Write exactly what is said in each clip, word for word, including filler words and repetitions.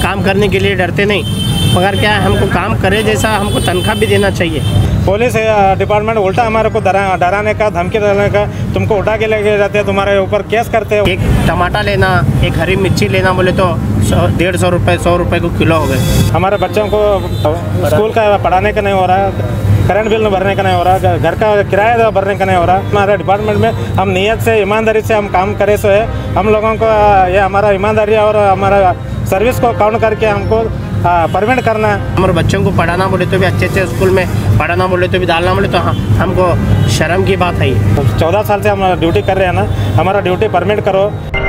काम करने के लिए डरते नहीं, मगर क्या हमको काम करे जैसा हमको तनख्वाह भी देना चाहिए। पुलिस डिपार्टमेंट उल्टा हमारे को डरा डराने का, धमकी देने का, तुमको उठा के लेके जाते हैं, तुम्हारे ऊपर केस करते हैं। एक टमाटर लेना, एक हरी मिर्ची लेना बोले तो सौ डेढ़ सौ रुपये सौ रुपये को किलो हो गए। हमारे बच्चों को स्कूल का पढ़ाने का नहीं हो रहा, करंट बिल भरने का नहीं हो रहा, घर का किराया भरने का नहीं हो रहा। हमारे डिपार्टमेंट में हम नियत से, ईमानदारी से हम काम करे सो है। हम लोगों को ये हमारा ईमानदारी और हमारा सर्विस को काउंट करके हमको परमिट करना है। हमारे बच्चों को पढ़ाना बोले तो भी अच्छे अच्छे स्कूल में पढ़ाना बोले तो भी डालना बोले तो हाँ, हमको शर्म की बात है। ये चौदह साल से हम ड्यूटी कर रहे हैं ना, हमारा ड्यूटी परमिट करो।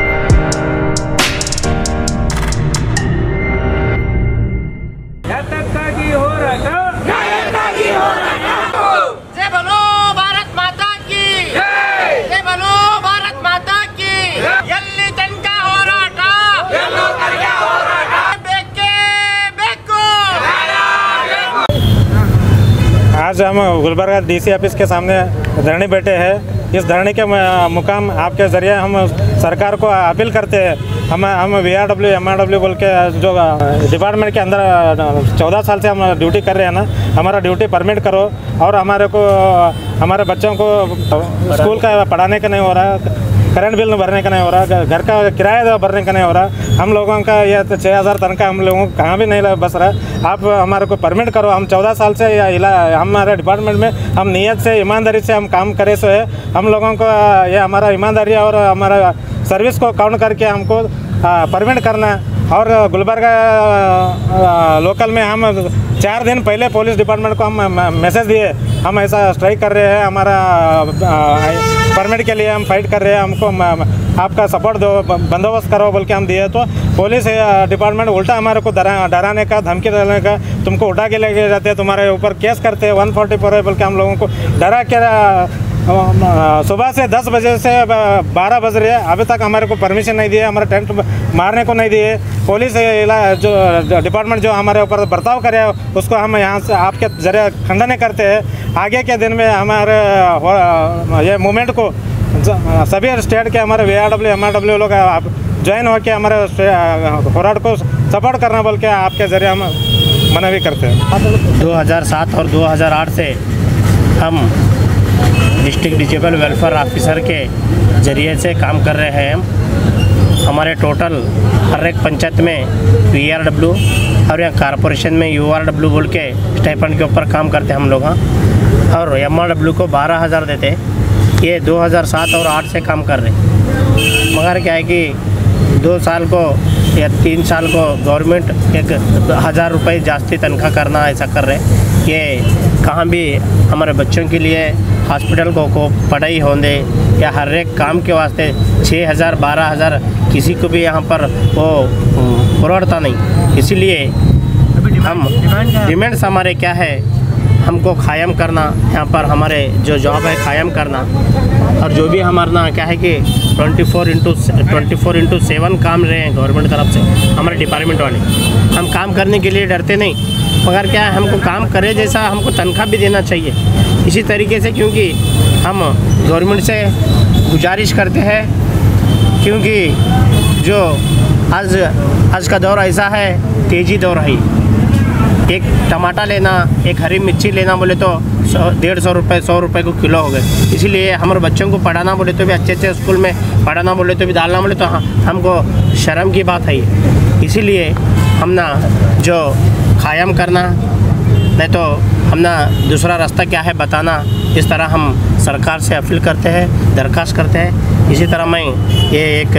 आज हम गुलबर्गा डीसी ऑफिस के सामने धरने बैठे हैं। इस धरने के मुकाम आपके ज़रिए हम सरकार को अपील करते हैं। हम हम V R W M R W बोल के जो डिपार्टमेंट के अंदर चौदह साल से हम ड्यूटी कर रहे हैं ना, हमारा ड्यूटी परमिट करो। और हमारे को हमारे बच्चों को स्कूल का पढ़ाने का नहीं हो रहा, करंट बिल भरने का नहीं हो रहा, घर का किराया भरने का नहीं हो रहा। हम लोगों का ये तो छः हज़ार तनख्वाह हम लोगों को कहाँ भी नहीं बस रहा। आप हमारे को परमिट करो। हम चौदह साल से हमारे डिपार्टमेंट में हम नियत से, ईमानदारी से हम काम करे सो है। हम लोगों को ये हमारा ईमानदारी और हमारा सर्विस को काउंट करके हमको परमिट करना है। और गुलबर्गा लोकल में हम चार दिन पहले पुलिस डिपार्टमेंट को हम मैसेज दिए, हम ऐसा स्ट्राइक कर रहे हैं, हमारा परमिट के लिए हम फाइट कर रहे हैं, हमको आपका सपोर्ट दो, बंदोबस्त करो बोल के हम दिए। तो पुलिस डिपार्टमेंट उल्टा हमारे को डरा डराने का, धमकी देने का, तुमको उठा के लेके जाते हैं, तुम्हारे ऊपर केस करते हैं, वन फोर्टी फोर है बोल के हम लोगों को डरा के सुबह से दस बजे से बारह बज रहे हैं, अभी तक हमारे को परमिशन नहीं दिए, हमारे टेंट मारने को नहीं दिए। पुलिस जो डिपार्टमेंट जो हमारे ऊपर बर्ताव करे उसको हम यहाँ से आपके जरिए खंडन करते हैं। आगे के दिन में हमारे ये मूवमेंट को सभी स्टेट के हमारे V R W M R W लोग ज्वाइन होकर हमारे होराट को सपोर्ट करना बोल के आपके जरिए हम मनवी करते हैं। दो हज़ार सात और दो हज़ार आठ से हम डिस्ट्रिक्ट डिसेबल वेलफेयर ऑफिसर के ज़रिए से काम कर रहे हैं। हमारे टोटल हर एक पंचायत में वी आर डब्ल्यू और या कॉरपोरेशन में यू आर डब्ल्यू बोल के स्टाइपेंड के ऊपर काम करते हैं हम लोग। हाँ, और एम आर डब्ल्यू को बारह हज़ार देते हैं। ये दो हज़ार सात और आठ से काम कर रहे हैं, मगर क्या है कि दो साल को या तीन साल को गवर्नमेंट एक हज़ार रुपये जास्ती तनख्वाह करना ऐसा कर रहे हैं। ये कहाँ भी हमारे बच्चों के लिए हॉस्पिटल को, को पढ़ाई होने या हर एक काम के वास्ते छः हज़ार बारह हज़ार किसी को भी यहाँ पर वो पुरवता नहीं। इसीलिए हम डिमांड्स हमारे क्या है, हमको कायम करना, यहाँ पर हमारे जो जॉब है कायम करना। और जो भी हमारा ना क्या है कि twenty four into twenty four into seven काम रहे हैं गवर्नमेंट तरफ से हमारे डिपार्टमेंट वाले। हम काम करने के लिए डरते नहीं, मगर क्या है हमको काम करे जैसा हमको तनख्वाह भी देना चाहिए। इसी तरीके से क्योंकि हम गवर्नमेंट से गुजारिश करते हैं, क्योंकि जो आज आज का दौर ऐसा है, तेज़ी दौर है। एक टमाटर लेना, एक हरी मिर्ची लेना बोले तो सौ डेढ़ सौ रुपये सौ रुपये को किलो हो गए। इसीलिए हमारे बच्चों को पढ़ाना बोले तो भी अच्छे अच्छे स्कूल में पढ़ाना बोले तो भी डालना बोले तो हाँ, हमको शर्म की बात है। इसीलिए हम ना जो कायम करना, नहीं तो हम ना दूसरा रास्ता क्या है बताना, इस तरह हम सरकार से अपील करते हैं, दरख्वास्त करते हैं। इसी तरह मैं ये एक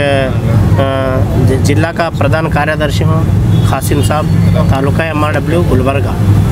जिला का प्रधान कार्यदर्शी हूँ, कासिम साहब, taluka M R W Gulbarga.